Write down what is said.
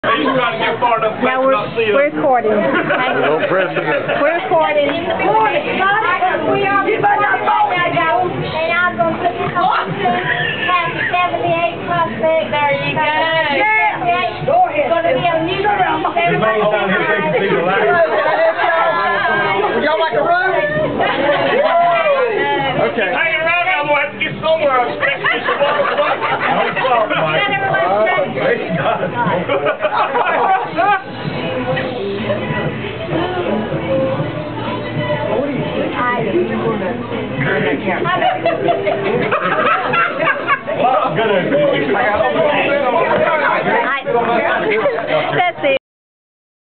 Now we're recording. No precedent. We're recording. And I was going to put this on past 78 prospect. There you go. Go ahead. It's going to be a new room. Y'all like a room? Okay. Hang around, I'm going to have to get somewhere. I'm expecting you to walk away. No problem, Mike. That